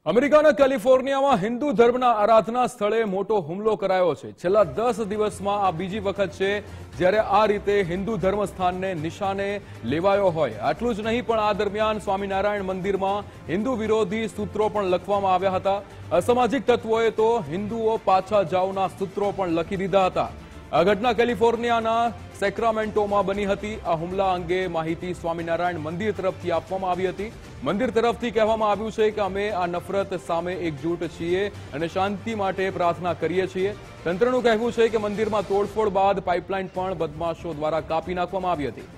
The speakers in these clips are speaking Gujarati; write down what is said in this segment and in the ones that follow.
અમેરિકાના કેલિફોર્નિયામાં હિન્દુ ધર્મના આરાધના સ્થળે મોટો હુમલો કરાયો છે। છેલ્લા 10 દિવસમાં આ બીજી વખત છે જ્યારે આ રીતે હિન્દુ ધર્મસ્થાનને નિશાને લેવાયો હોય। આટલું જ નહીં પણ આ દરમિયાન સ્વામિનારાયણ મંદિરમાં હિન્દુ વિરોધી સૂત્રો પણ લખવામાં આવ્યા હતા। અસામાજિક તત્વોએ તો હિન્દુઓ પાછા જાઓના સૂત્રો પણ લખી દીધા હતા। આ ઘટના કેલિફોર્નિયાના સેક્રામેન્ટોમાં બની હતી। આ હુમલા અંગે માહિતી સ્વામિનારાયણ મંદિર તરફથી આપવામાં આવી હતી। મંદિર તરફથી કહેવામાં આવ્યું છે કે અમે આ નફરત સામે એકજૂટ છીએ અને શાંતિ માટે પ્રાર્થના કરીએ છીએ। તંત્રનું કહેવું છે કે મંદિરમાં તોડફોડ બાદ પાઇપલાઇન પણ બદમાશો દ્વારા કાપી નાખવામાં આવી હતી।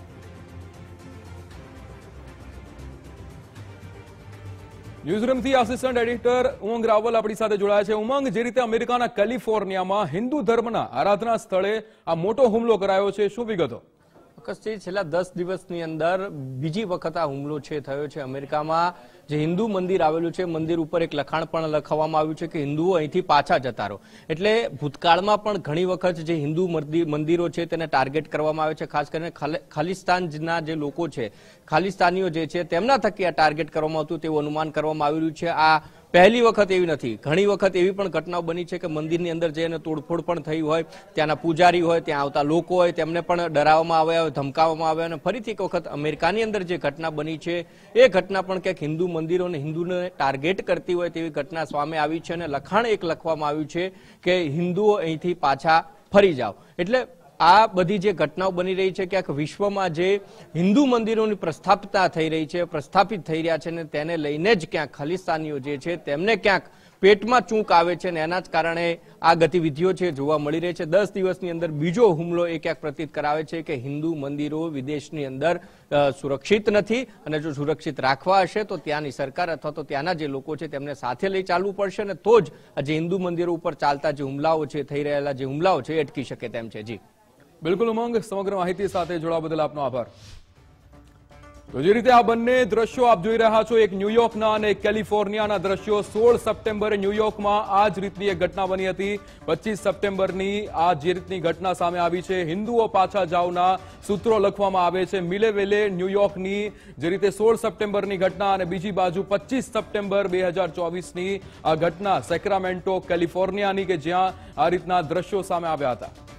ન્યૂઝરૂમથી આસિસ્ટન્ટ એડિટર ઉમંગ રાવલ આપણી સાથે જોડાયા છે। ઉમંગ, જે રીતે અમેરિકાના કેલિફોર્નિયામાં હિન્દુ ધર્મના આરાધના સ્થળે આ મોટો હુમલો કરાયો છે, શું વિગતો? ચોક્કસથી છેલ્લા 10 દિવસની અંદર બીજી વખત આ હુમલો થયો છે। અમેરિકામાં જે હિન્દુ મંદિર આવેલું છે, મંદિર ઉપર એક લખાણ પણ લખવામાં આવ્યું છે કે હિન્દુઓ અહીંથી પાછા જતા રહો। એટલે ભૂતકાળમાં પણ ઘણી વખત જે હિન્દુ મંદિરો છે તેને ટાર્ગેટ કરવામાં આવે છે। ખાસ કરીને ખાલિસ્તાનના જે લોકો છે, ખાલિસ્તાનીઓ જે છે તેમના થકી આ ટાર્ગેટ કરવામાં આવતું તેવું અનુમાન કરવામાં આવી રહ્યું છે। આ પહેલી વખત એવી નથી, ઘણી વખત એવી પણ ઘટનાઓ બની છે કે મંદિરની અંદર જઈને તોડફોડ પણ થઈ હોય, ત્યાંના પૂજારી હોય, ત્યાં આવતા લોકો હોય તેમને પણ ડરાવવામાં આવ્યા હોય, ધમકાવવામાં આવ્યા। અને ફરીથી એક વખત અમેરિકાની અંદર જે ઘટના બની છે એ ઘટના પણ ક્યાંક હિન્દુ મંદિરો અને હિન્દુને ટાર્ગેટ કરતી હોય તેવી ઘટના સામે આવી છે અને લખાણ એક લખવામાં આવ્યું છે કે હિન્દુઓ અહીંથી પાછા ફરી જાઓ। એટલે આ બધી જે ઘટનાઓ બની રહી છે, ક્યાંક વિશ્વમાં જે હિન્દુ મંદિરોની પ્રસ્થાપિતતા થઈ રહી છે, પ્રસ્થાપિત થઈ રહ્યા છે ને તેને લઈને જ ક્યાંક ખાલિસ્તાનીઓ જે છે તેમને ક્યાંક પેટમાં ચૂંક આવે છે ને એના જ કારણે આ ગતિવિધિઓ છે જોવા મળી રહી છે। 10 દિવસની અંદર બીજો હુમલો એ ક્યાંક પ્રતીત કરાવે છે કે હિન્દુ મંદિરો વિદેશની અંદર સુરક્ષિત નથી અને જો સુરક્ષિત રાખવા હશે તો ત્યાંની સરકાર અથવા તો ત્યાંના જે લોકો છે તેમને સાથે લઈ ચાલવું પડશે અને તો જ જે હિન્દુ મંદિરો ઉપર ચાલતા જે હુમલાઓ છે, થઈ રહેલા જે હુમલાઓ છે એ અટકી શકે તેમ છે। જી બિલકુલ ઉમંગ, સમગ્ર માહિતી સાથે જોડાવા બદલ આપનો આભાર। તો જે રીતે આ બંને દ્રશ્યો આપ જોઈ રહ્યા છો, એક ન્યુયોર્કના અને એક કેલિફોર્નિયાના દ્રશ્યો। 16 સપ્ટેમ્બરે ન્યુયોર્કમાં આ જ રીતની એક ઘટના બની હતી। 25 સપ્ટેમ્બરની આ જે રીતની ઘટના સામે આવી છે, હિન્દુઓ પાછા જાઓના સૂત્રો લખવામાં આવે છે। મિલે વેલે ન્યુયોર્કની જે રીતે 16 સપ્ટેમ્બરની ઘટના અને બીજી બાજુ 25 સપ્ટેમ્બર 2024ની આ ઘટના સેક્રામેન્ટો કેલિફોર્નિયાની કે જ્યાં આ રીતના દ્રશ્યો સામે આવ્યા હતા।